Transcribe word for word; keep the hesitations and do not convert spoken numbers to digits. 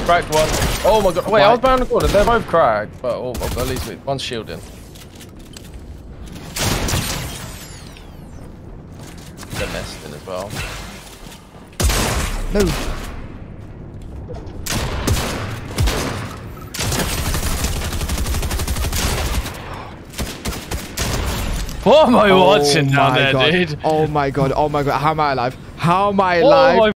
Cracked one. Oh my god. Wait, I was behind the corner. They're both cracked, but oh, at least one's shielding. They're nesting as well. No. What am I watching oh down my there, god. dude? Oh my god. Oh my god. How am I alive? How am I Oh alive? my